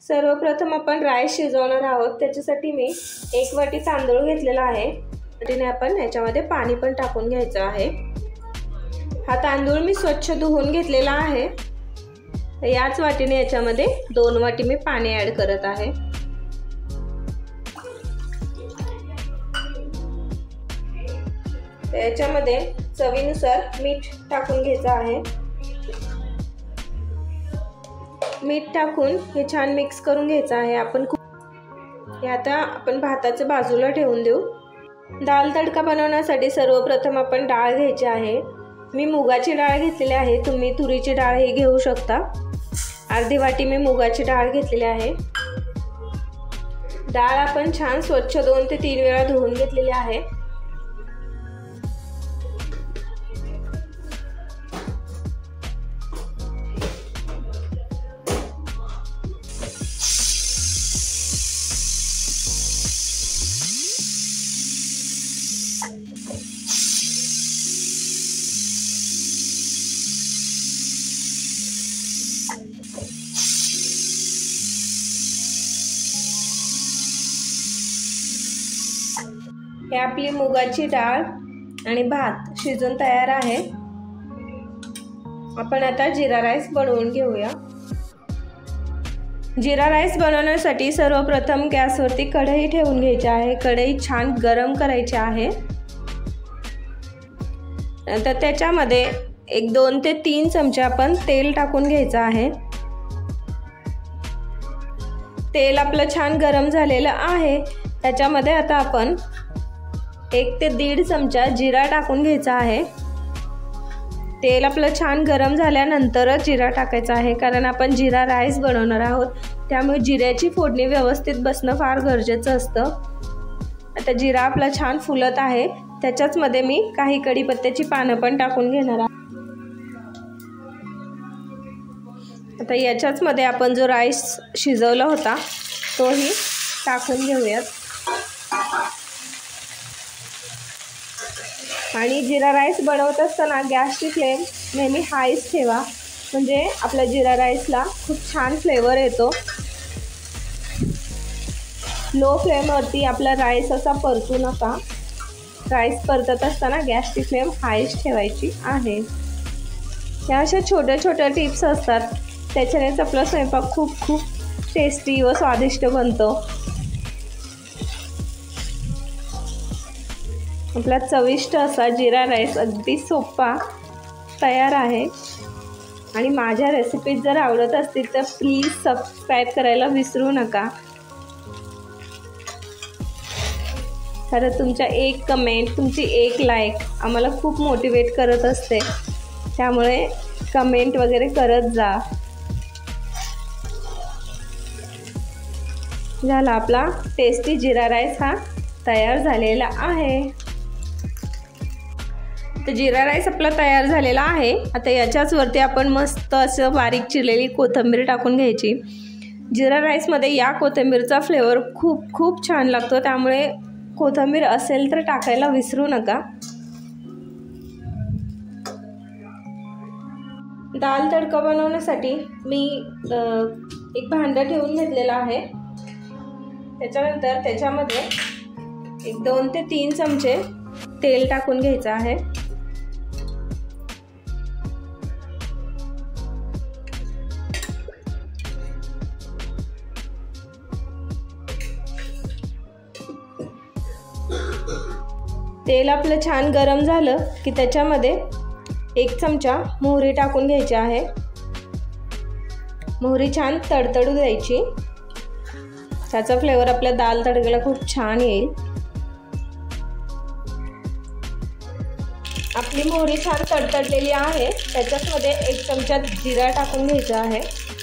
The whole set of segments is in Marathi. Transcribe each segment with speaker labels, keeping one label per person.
Speaker 1: सर्वप्रथम आपण राईस शिजवणार आहोत। त्याच्यासाठी मी 1 वाटी तांदूळ घेतलेला आहे। त्याने आपण याच्यामध्ये पाणी पण टाकून घ्यायचं आहे। हा तांदूळ मी स्वच्छ धुवून घेतलेला आहे। याच वाटीने याच्यामध्ये 2 वाटी मी पाणी ॲड करत आहे। याच्यामध्ये चवीनुसार मीठ टाकून घ्यायचं आहे। मीठ टाकून हे छान मिक्स करून घ्यायचं आहे। हे आता आपण भाताचं बाजूला ठेवून देऊ। दाल तडका बनवण्यासाठी सर्वप्रथम आपण डाळ घ्यायची आहे। मी मुगाची डाळ घेतलेली आहे, तुम्ही तुरीची डाळ ही घेऊ शकता। अर्धी वाटी मी मुगाची डाळ घेतलेली आहे। डाळ आपण छान स्वच्छ 2 ते 3 वेळा धुवून घेतलेली आहे। हे आपली मुगाची डाळ आणि भात शिजून तयार आहे। आपण आता जीरा राईस बनवून घेऊया। जीरा राईस बनवण्यासाठी सर्वप्रथम गॅसवरती कढई ठेवून घ्यायची आहे। कढई छान गरम करायची आहे। नंतर त्याच्यामध्ये 2 ते 3 चमचे आपण तेल टाकून घ्यायचं आहे। तेल आपलं छान गरम झालेलं आहे। त्याच्यामध्ये आता आपण 1 ते 1.5 चमचा जिरा टाकून घ्यायचा आहे। तेल आपलं छान गरम झाल्यानंतरच जिरा टाकायचा आहे, कारण आपण जीरा राईस बनवणार आहोत, त्यामुळे जिऱ्याची फोडणी व्यवस्थित बसणं फार गरजेचं असतं। आता जिरा आपला छान फुलत आहे, त्याच्याच मध्ये मी काही कढीपत्त्याची पानं पण टाकून घेणार आहे। आता याच्याच मध्ये आपण जो राईस शिजवला होता तोही टाकून घेऊयात। आणि जीरा राईस बनवत असताना गॅसची फ्लेम नेहमी हायच ठेवा, म्हणजे आपल्या जीरा राईसला खूप छान फ्लेवर येतो। लो फ्लेमवरती आपला राईस असा परतू नका। राईस परतत असताना गॅसची फ्लेम हायच ठेवायची आहे। या अशा छोट्या छोट्या टिप्स असतात, त्याच्यानेच आपला स्वयंपाक खूप खूप टेस्टी व स्वादिष्ट बनतो। आपला चविष्ट असा जीरा राईस अगदी सोपा तयार आहे। आणि माझ्या रेसिपीज जर आवडत असतील तर प्लीज सबस्क्राईब करायला विसरू नका। खरं तुमच्या 1 कमेंट, तुमची 1 लाईक आम्हाला खूप मोटिवेट करत असते, त्यामुळे कमेंट वगैरे करत जा। झाला आपला टेस्टी जीरा राईस हा तयार झालेला आहे। तर जीरा राईस आपला तयार झालेला आहे। आता याच्याच वरती आपण मस्त असं बारीक चिरलेली कोथिंबीर टाकून घ्यायची। जीरा राईसमध्ये या कोथिंबीरचा फ्लेवर खूप खूप छान लागतो, त्यामुळे कोथिंबीर असेल तर टाकायला विसरू नका। दाल तडका बनवण्यासाठी मी एक भांडं ठेवून घेतलेलं आहे। त्याच्यानंतर त्याच्यामध्ये 2 ते 3 चमचे तेल टाकून घ्यायचं आहे। तेल आपलं छान गरम झालं की त्याच्यामध्ये 1 चमचा मोहरी टाकून घ्यायची आहे। मोहरी छान तडतडू द्यायची, त्याचा फ्लेवर आपल्या दाल तडक्याला खूप छान येईल। आपली मोहरी छान तडतडलेली आहे, त्याच्यामध्ये 1 चमचा जिरा टाकून घ्यायचा आहे।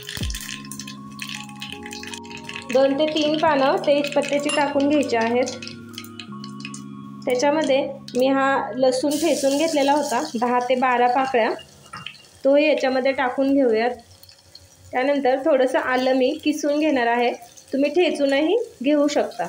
Speaker 1: 2 ते 3 पानं तेजपत्त्याची टाकून घ्यायची आहेत। त्याच्यामध्ये मी हा लसूण ठेचून घेतलेला होता, 10 ते 12 पाकळ्या, तो याच्यामध्ये टाकून घेऊयात। त्यानंतर थोडंसं आलं मी किसून घेणार आहे, तुम्ही ठेचूनही घेऊ शकता।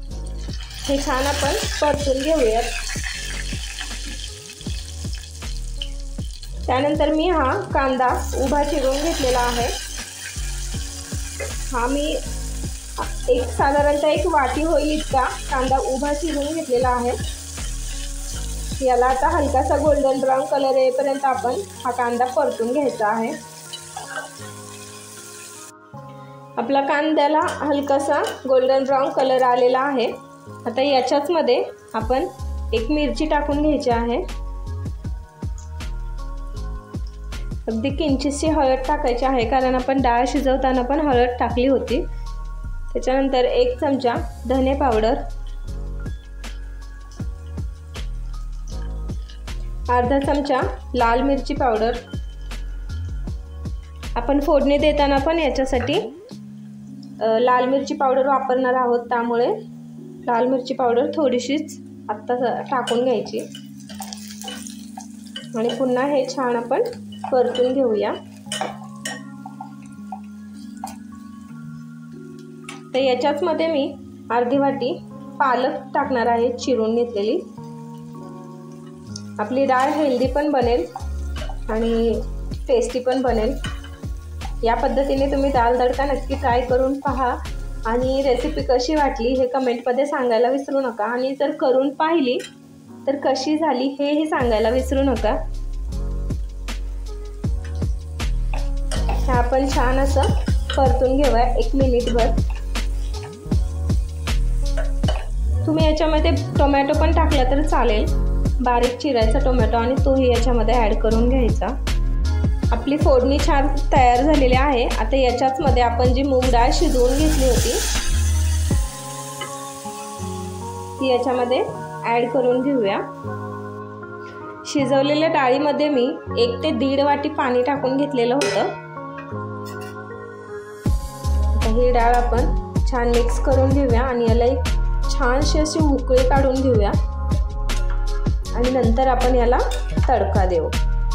Speaker 1: हे छान आपण परतून घेऊयात। त्यानंतर मी हा कांदा उभा चिरून घेतलेला आहे। हा मी साधारणतः एक वाटी होईल इतका कांदा उभा चिरून घेतलेला आहे। याला आता हलकासा गोल्डन ब्राउन कलर येईपर्यंत आपण हा कांदा परतून घ्यायचा आहे। आपला कांद्याला हलकासा गोल्डन ब्राउन कलर आलेला आहे। आता याच्याच मध्ये आपण एक मिरची टाकून घ्यायची आहे। अगदी किंचितशी हळद टाकायची आहे, कारण आपण डाळ शिजवताना पण हळद टाकली होती। त्याच्यानंतर 1 चमचा धने पावडर, अर्धा चमचा लाल मिरची पावडर। आपण फोडणी देताना पण याच्यासाठी लाल मिरची पावडर वापरणार आहोत, त्यामुळे लाल मिरची पावडर थोडीशीच आत्ता टाकून घ्यायची आणि पुन्हा हे छान आपण परतून घेऊया। तर याच्याच मध्ये मी अर्धी वाटी पालक टाकणार आहे, चिरून घेतलेली। आपली डाळ हेल्दी पण बनेल आणि टेस्टी पण बनेल। या पद्धतीने तुम्ही दाल तडका नक्की ट्राय करून पहा आणि रेसिपी कशी वाटली हे कमेंटमध्ये सांगायला विसरू नका। आणि जर करून पाहिली तर कशी झाली हेही सांगायला विसरू नका। हे आपण छान असं परतून घेऊया 1 मिनिटभर। तुम्ही याच्यामध्ये टोमॅटो पण टाकला तर चालेल, बारीक चिरायचा टोमॅटो आणि तोही याच्यामध्ये ॲड करून घ्यायचा। आपली फोडणी छान तयार झालेली आहे। आता याच्याच मध्ये आपण जी मूग डाळ शिजवून घेतली होती ती याच्यामध्ये ॲड करून घेऊया। शिजवलेल्या डाळीमध्ये मी 1 ते 1.5 वाटी पाणी टाकून घेतलेलं होतं। आता ही डाळ आपण छान मिक्स करून घेऊया आणि याला एक छानशी अशी उकळी काढून घेऊया आणि नंतर आपण याला तडका देऊ।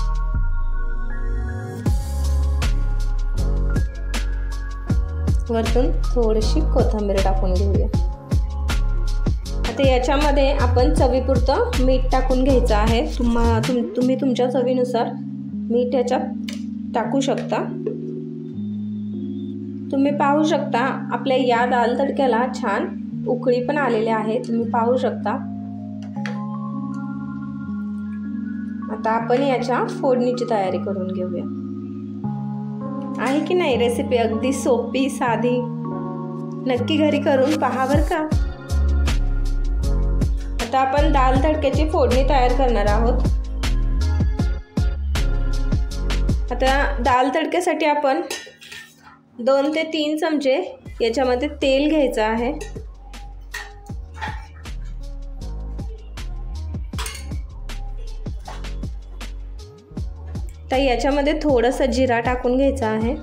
Speaker 1: वरतून थोडीशी कोथिंबीर टाकून घेऊया। आता याच्यामध्ये आपण चवीपुरतं मीठ टाकून घ्यायचं आहे। तुम्ही तुमच्या चवीनुसार मीठ याच्यात टाकू शकता। तुम्ही पाहू शकता आपल्या या दाल तडक्याला छान उकळी पण आलेली आहे, तुम्ही पाहू शकता। आता आपण याच्या फोडणीची तयारी करून घेऊया। आहे की नाही रेसिपी अगदी सोपी साधी, नक्की घरी करून पहा बरं का। आता आपण दाल तडक्याची फोडणी तयार करणार आहोत। आता दाल तडक्यासाठी आपण 2 ते 3 चमचे याच्यामध्ये तेल घ्यायचं आहे। तर याच्यामध्ये थोडासा जिरा टाकून घ्यायचा आहे।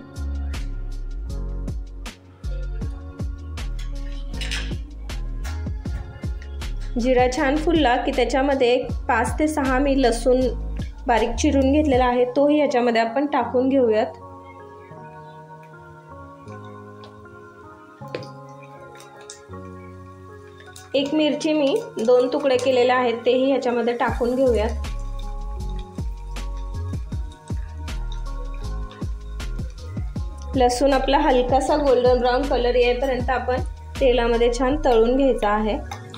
Speaker 1: जिरा छान फुलला की त्याच्यामध्ये 5 ते 6 मी लसूण बारीक चिरून घेतलेला आहे, तोही याच्यामध्ये आपण टाकून घेऊयात। एक मिरची मी 2 तुकडे केलेले आहेत, तेही याच्यामध्ये टाकून घेऊयात। लसूण आपला हलकासा गोल्डन ब्राउन कलर येईपर्यंत आपण तेलामध्ये छान तळून घ्यायचा आहे।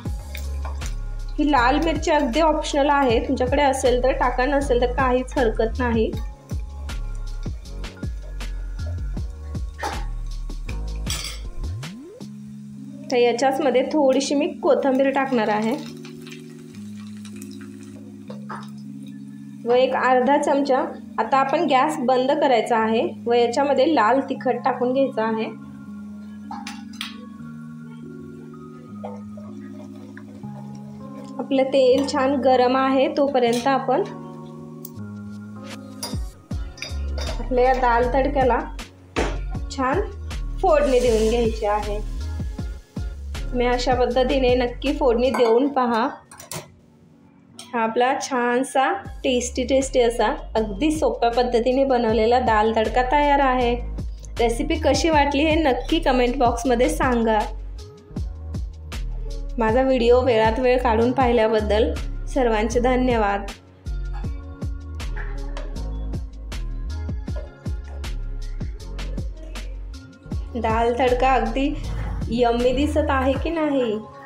Speaker 1: ही लाल मिरची अगदी ऑप्शनल आहे, तुमच्याकडे असेल तर टाका, नसेल तर काहीच हरकत नाही। तर याच्याच मध्ये थोडीशी मी कोथिंबीर टाकणार आहे व एक अर्धा चमचा। आता आपण गॅस बंद करायचा आहे व याच्यामध्ये लाल तिखट टाकून घ्यायचं आहे। आपलं तेल छान गरम आहे तोपर्यंत आपण आपल्या दाल तडक्याला छान फोडणी देऊन घ्यायची आहे। मी अशा पद्धतीने नक्की फोडणी देऊन पहा। हा आपला छानसा टेस्टी असा अगदी सोप्या पद्धतीने बनवलेला दाल तडका तयार आहे। रेसिपी कशी वाटली हे नक्की कमेंट बॉक्समध्ये सांगा। माझा व्हिडिओ वेळात वेळ काढून पाहिल्याबद्दल सर्वांचे धन्यवाद। दाल तडका अगदी यम्मी दिसत आहे की नाही?